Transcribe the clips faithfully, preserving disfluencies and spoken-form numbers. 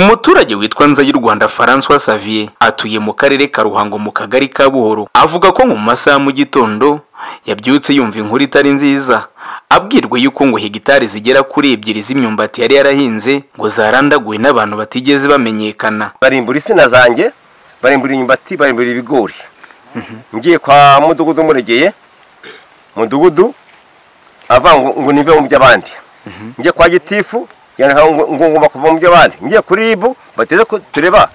umuturage witwa Nzayirwanda François Xavier atuye mu karere ka Ruhango mu kagari ka Buhoro avuga ko mu masaha mu gitondo yabyutse yumva inkuru itari nziza abwirwe yuko ngo hegitari zigera kuri ebyiri z'imyumbati yari yarahinze ngo zarandaguwe n'abantu batigeze bamenyekana. Barimbura isina zanjye, barimbura imyumbati, barimbura ibigori. Ngiye kwa mudugudu muregeye, mudugudu avanga ngo nive mu by'abandi. Ngiye kwa gitifu yana ngo ngomba kuva mu by'abandi. Ngiye kuri ibu bateze ko tureba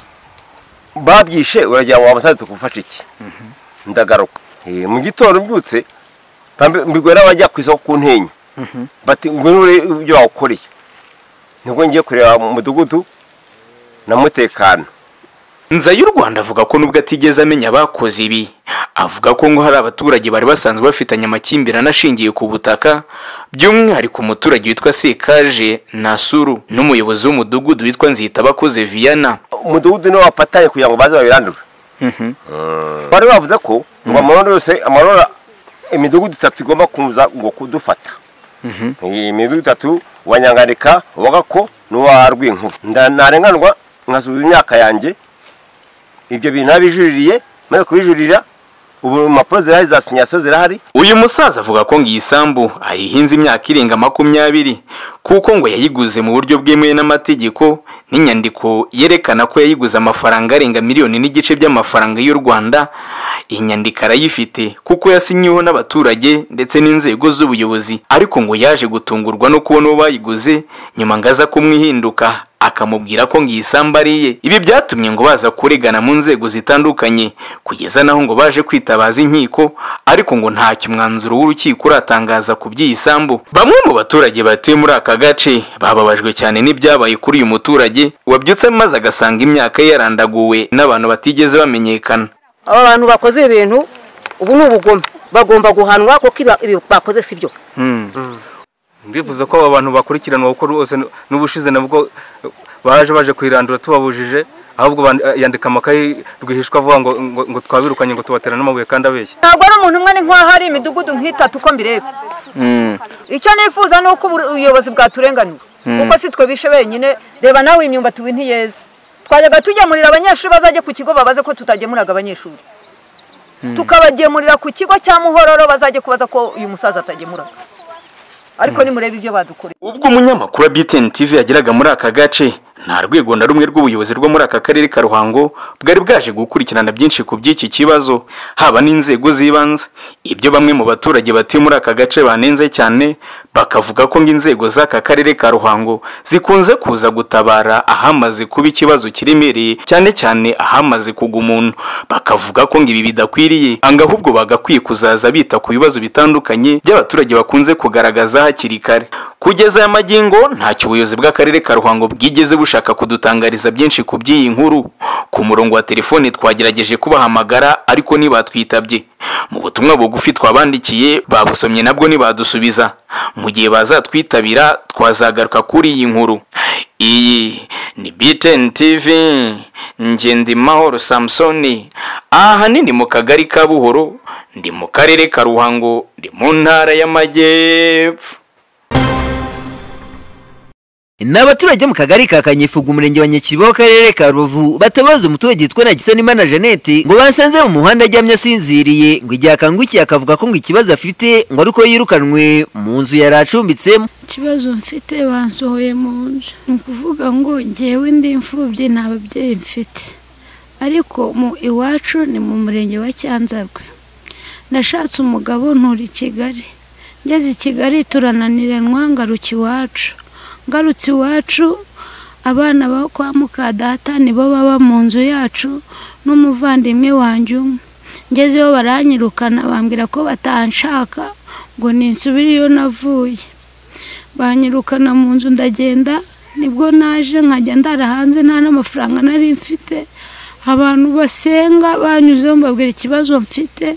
babyishe urajya wa basaza tukufasha iki. Ndagaruka. Eh mu gitondo mbyutse mbigwera bajya kwisoko ku ntenyo. Bati ngwere ibyo wakoreye. Nibwo ngiye kureba mu mudugudu na mutekano. Nzayirwanda avuga ko nubwo atigeze amenya abakoze ibi avuga ko ngo hari abaturage bari basanzwe bafitanye amakimbirane ashingiye ku butaka by'umwihariko umuturage witwa Sekaje Nasuru n'umuyobozi w'umudugudu witwa Nzitabakoze Viana. Umudugudu no wapataye kugira ngo baze babirandura. Mhm. Bari bavuze ko ngo amarondo yose amarora imidugudu itatu igomba kuza ngo kudufata. Mhm. Imidugudu itatu wanyangarika wagako n'uwa Rwinkuru. Ndarenganwa nkasubiza imyaka yanjye. Ibyo bintu abijuririye maze kubijurira ubu mapro zirahi za sinyasyo zirahari. Uyu musaza avuga ko ngiyisambu ayihinze imyaka irenga makumyabiri kuko ngo yayiguze mu buryo bwemewe n'amategeko n'inyandiko yerekana ko yayiguze amafaranga arenga miliyoni n'igice by'amafaranga y'u Rwanda. Inyandiko arayifite kuko yasinyiweho n'abaturage ndetse n'inzego z'ubuyobozi ariko ngo yaje gutungurwa no kubona uwo bayiguze nyuma ngaza kumwihinduka akamubwira ko ngiyisambariye. Ibi byatumye ngo baza kuregana mu nzego zitandukanye kugeza naho ngo baje kwitabaza inkiko ariko ngo nta kimwanzuro w'urukiko uratangaza ku by'isambu. Bamwe mu baturage batuye muri aka gace bababajwe cyane n'ibyabaye kuri uyu muturage wabyutse maze agasanga imyaka yarandaguwe n'abantu batigeze bamenyekana. Aba bantu bakoze ibintu ubu n'ubugome bagomba guhanwa kuko ibi bakoze sibyo. Ndifuza ko abantu bakurikiranwa uko rwose n'ubushize nabwo baje baje kwirandura tubabujije ahubwo yandika amakayi rwihishwa avuga ngo ngo twabirukanye ngo tubatera n'amabuye kandi abeshya. Ntabwo ari umuntu umwe ni nko hari imidugudu nk'itatu uko mbireba. Icyo nifuza ni uko ubuyobozi bwaturenganura kuko si twe bishe benyine. Reba nawe imyumbati ubu ntiyeze twajyaga tugemurira abanyeshuri bazajye ku kigo babaze ko tutagemuraga abanyeshuri tukabagemurira ku kigo cya Muhororo bazajye kubaza ko uyu musaza atagemuraga ariko ni murebe ibyo badukoreye. Ubwo umunyamakuru wa B T N T V yageraga muri aka gace nta rwego na rumwe rw'ubuyobozi rwo muri aka karere ka Ruhango bwari bwaje gukurikirana byinshi ku by'iki kibazo haba n'inzego z'ibanze. Ibyo bamwe mu baturage batuye muri aka gace banenze cyane bakavuga ko inzego z'aka karere ka Ruhango zikunze kuza gutabara ahamaze kuba ikibazo kiremereye cyane cyane ahamaze kugwa umuntu. Bakavuga ko ngibi bidakwiriye anga ahubwo bagakwiye kuzaza bita ku bibazo bitandukanye by'abaturage bakunze kugaragaza hakiri kare. Kugeza aya magingo ntacyo ubuyobozi bw'akarere ka Ruhango bwigeze bushaka kudutangariza byinshi ku by'iyi nkuru. Ku murongo wa telefone twagerageje kubahamagara ariko ntibatwitabye. Mu butumwa bugufi twabandikiye babusomye nabwo ntibadusubiza. Mu gihe bazatwitabira twazagaruka kuri iyi nkuru. Iyi ni B T N T V Ngendimahoro Samsoni ahanini mu kagari ka Buhoro ndi mu karere ka Ruhango ndi mu ntara y'Amajyepfo. N'abaturage mu kagari ka Kanyifuga umurenge wa Nyakibaho karere ka Rubavu batabaza umuturage yitwa Nagisanimana Jeannette ngo basanze mu muhanda ajyamye asinziriye ngo igihe akangukiye akavuga ko ngo ikibazo afite ngo ariko yirukanwe mu nzu yari acumbitsemo. Ikibazo mfite bansohoye mu nzu ni ukuvuga ngo ngewe ndi imfubyi nta babyeyi mfite ariko mu iwacu ni mu murenge wa Cyanzarwe. Nashatse umugabo nturi Kigali ngeze i Kigali turananiranwa ngaruka iwacu. Ngarutse iwacu abana bo kwa mukadata nibo baba mu nzu yacu n'umuvandimwe wanjye umwe. Ngezeyo baranyirukana bambwira ko batanshaka ngo ninsubire iyo navuye. Banyirukana mu nzu ndagenda nibwo naje nkajya ndara hanze nta n'amafaranga nari mfite. Abantu basenga banyuzeho mbabwira ikibazo mfite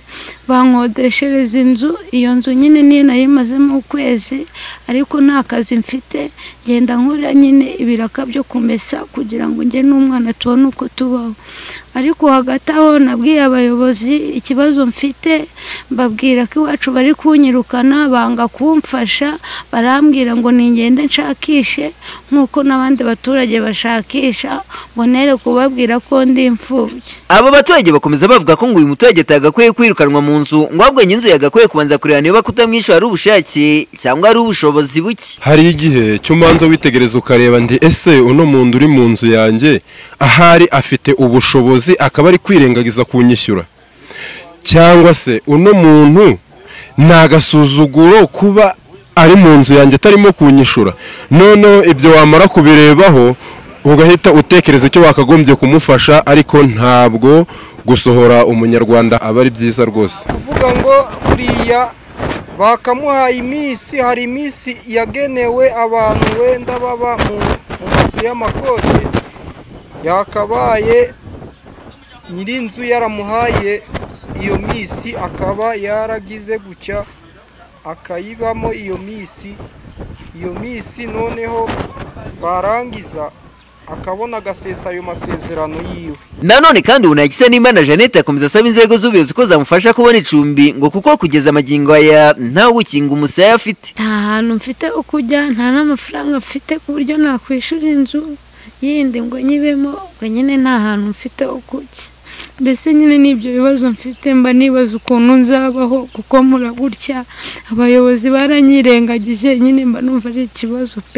bankodeshereza inzu. Iyo nzu nyine niyo nari mazemo ukwezi ariko nta kazi mfite genda nkora nyine ibiraka byo kumesa kugira ngo njye n'umwana tubone uko tubaho. Ariko hagati aho nabwiye abayobozi ikibazo mfite, mbabwira ko iwacu bari kunyirukana, banga kumfasha, barambwira ngo ningende nshakishe nk'uko n'abandi baturage bashakisha, ngo nere kubabwira ko ndi imfubyi. Aba baturage bakomeza bavuga ko ngo uyu muturage atagakwiye kwirukanwa mu nzu, ngo ahubwo nyinzu yagakwiye kubanza kureba niba kutamwisha ari ubushake cyangwa ari ubushobozi buke. Hari igihe cyo manza witegereza ukareba ndi ese uno muntu uri mu nzu yanjye ahari afite ubushobozi akaba ari kwirengagiza kunyishyura, cyangwa se uno muntu nagasuzuguro kuba ari mu nzu yanjye atarimo kunyishura. Noneho ibyo wamara kubirebaho ugahita utekereza icyo wakagombye kumufasha, ariko ntabwo gusohora umunyarwanda aba ari byiza rwose. Kuvuga ngo buriya bakamuhaye iminsi, hari iminsi yagenewe abantu wenda baba mu mazu y'amakoti, yakabaye nyirinzu yaramuhaye iyo minsi akaba yaragize gucya akayibamo iyo minsi iyo minsi noneho barangiza akabona agasesa ayo masezerano yiwe. Nanone kandi Gisanimana Jeannette akomeza asaba inzego z'ubuyobozi ko zamufasha kubona icumbi, ngo kuko kugeza amagingo aya ntawe ukinga umusaya afite. Nta hantu mfite ukujya, nta n'amafaranga mfite ku buryo nakwishura inzu yindi ngo nyibemo, ngo nyine nta hantu mfite ukujya. Mbese nyine n'ibyo bibazo mfite, mba nibaza ukuntu nzabaho kuko mura gutya abayobozi baranyirengagije, nyine mba numva ari ikibazo pe.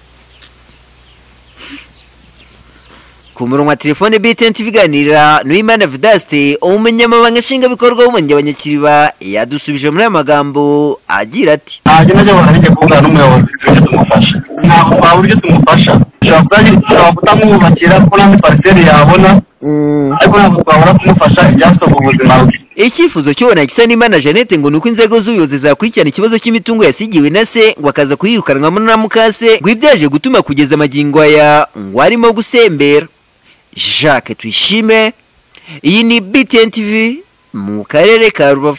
Ku murongo wa telefone B T N T V iganira n'Uwimana Vedaste, umunyamabanga nshingwabikorwa w'umurenge wa Nyakiriba, yadusubije muri aya magambo agira ati: ntabwo najya bona bijye kuvuga n'umuyobozi tujye tumufasha, ntabwo kwa buryo tumufasha ushobora kutamwubakira ko nta parcelle yabona, ariko ntabwo twabura kumufasha ibyasohoka ubuzima bwe. Icyifuzo cyo Gisanimana Jeannette ngo nuko inzego z'ubuyobozi zakurikirana ikibazo cy'imitungo yasigiwe na se, ngo akaza kuyirukanwa na mukase, ngo ibyaje gutuma kugeza amagingo aya ngo arimo gusembera. Jacques Tuyishime, iyi ni B T N T V mu karere ka Rubavu.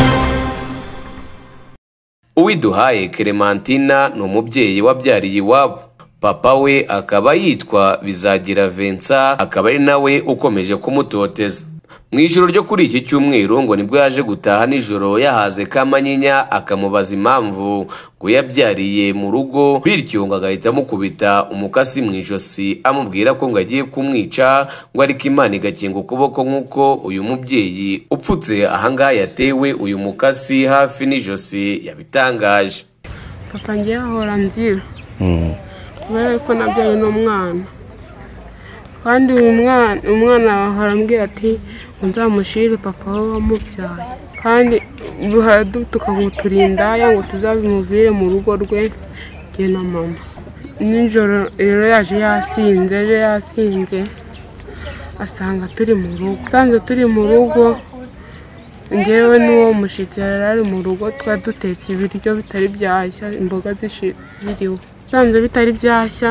Uwiduhaye Clementina ni umubyeyi wabyariye iwabo. Papa we akaba yitwa Bizagira Vincent, akaba ari nawe ukomeje kumutoteza. Mu ijoro ryo kuri iki cyumweru ngo nibwo yaje gutaha nijoro yahaze Kamanyinya, akamubaza impamvu ngo yabyariye mu rugo, bityo ngo agahita amukubita umukasi mu ijosi amubwira ko ngo agiye kumwica, ngo ariko Imana igakinga ukuboko nk'uko uyu mubyeyi upfutse ahangaha yatewe uyu mukasi hafi n'ijosi yabitangaje. Papa ngiye ahora nzira kubera ko nabyaye n'umwana, kandi uyu mwana umwana harambwira ati nzamushire papa we wamubyaye, kandi tukamuturinda ngo tuzabimuvire mu rugo rwe jye na mama. Nijoro rero yaje yasinze yaje yasinze asanga turi mu rugo, sanze turi mu rugo ngewe n'uwo mushitsi yari ari mu rugo, twari dutetse ibiryo bitari byashya, imboga ziriho, sanze bitari byashya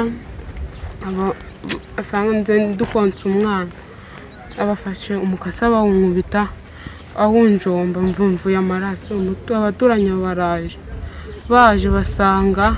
aba asanze dukonsa umwana, abafashe umukasi bawunkubita ahunjomba, mvumvuye amaraso. Abaturanyi baraje baje basanga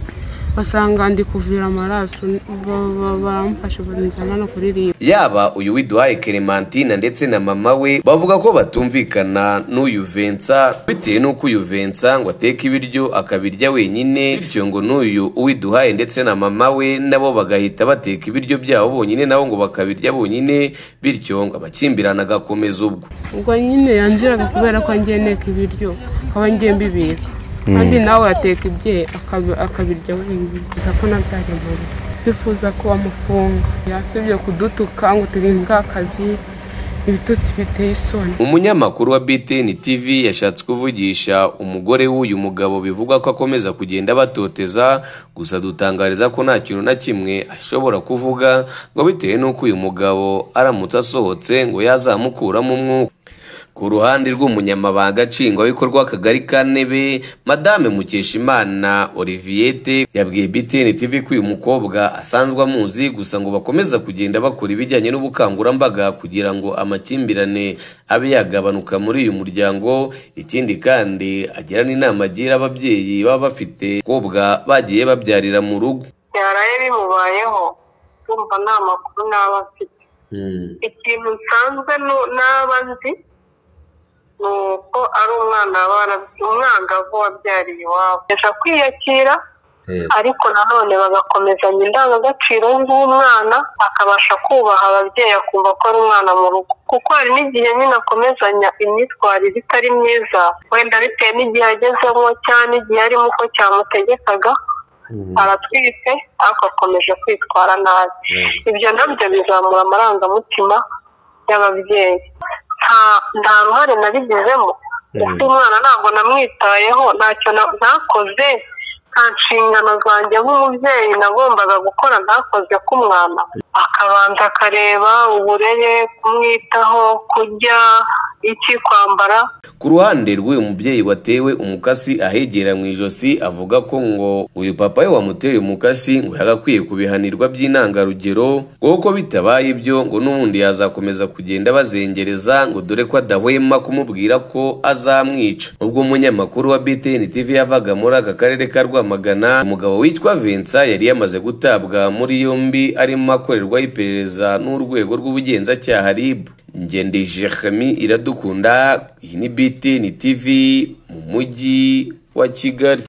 basanga ndi kuvira amaraso, baramfasha banzana no kuririmba. Yaba uyu Uwiduhaye Clementina ndetse na mama we bavuga ko batumvikana n'uyu Vincent, bitewe n'uko uyu Vincent ngo ateka ibiryo akabirya wenyine, bityo ngo n'uyu Uwiduhaye ndetse na mama we nabo bagahita bateka ibiryo byabo bonyine nabo ngo bakabirya bonyine, bityo ngo amakimbirana agakomeza. Ubwo ubwo nyine yanziraga kubera ko ngiye neka ibiryo kaba ngiye mbibika, kandi nawe ateka ibye akabirya wenyine, gusa ko nabyari muri bifuza ko bamufunga, yasibye kudutuka ngo turinga akazi, ibitutsi biteye isoni. Umunyamakuru wa B T N T V yashatse kuvugisha umugore w'uyu mugabo bivugwa ko akomeza kugenda batoteza, gusa dutangariza ko nta kintu na kimwe ashobora kuvuga, ngo bitewe n'uko uyu mugabo aramutse asohotse ngo yazamukuramo umwuka. Ku ruhande rw'umunyamabanga nshingwabikorwa w'akagari ka Ntebe, Madame Mukeshimana Oliviette yabwiye B T N T V ko uyu mukobwa asanzwe amuzi, gusa ngo bakomeza kugenda bakora ibijyanye n'ubukangurambaga kugira ngo amakimbirane abe yagabanuka muri uyu muryango. Ikindi kandi agira n'inama agira ababyeyi baba bafite kobwa bagiye babyarira mu rugo. byaraye bimubayeho urumva nta makuru naba mfite. Ikintu nsanzwe naba nzi ni uko ari umwana umwangavu wabyariye iwabo yasha kwiyakira, ariko nanone bagakomezanya indangagaciro z'umwana akabasha kubaha ababyeyi akumva ko ari umwana mu rugo, kuko hari n'igihe nyine akomezanya imyitwarire itari myiza wenda bitewe n'igihe agezemo cyane igihe arimo uko cyamutegekaga aratwite ariko akomeje kwitwara nabi. Ibyo nabyo bizamura amarangamutima y'ababyeyi. Nta ruhare nabigizemo kuko umwana ntabwo namwitayeho, ntacyo nakoze, nta nshingano zanjye nk'umubyeyi nagombaga gukora ntakoze k'umwana. Akabanza akareba uburere, kumwitaho, kurya iki, kwambara. Ku ruhande rw'uyu mubyeyi watewe umukasi ahegera mu ijosi avuga ko ngo uyu papa we wamuteye umukasi ngo yagakwiye kubihanirwa by'intangarugero, kuko bitabaye ibyo ngo n'ubundi yazakomeza kugenda bazengereza ngo dore ko adahwema kumubwira ko azamwica. Ubwo umunyamakuru wa B T N T V yavaga muri aka karere ka Rwamagana, umugabo witwa Vincent yari yamaze gutabwa muri yombi arimo akorerwaho iperereza n'urwego rw'ubugenzacyaha R I B. Ngendije Khami Iradukunda, iyi ni B T N T V mu mujyi wa Kigali.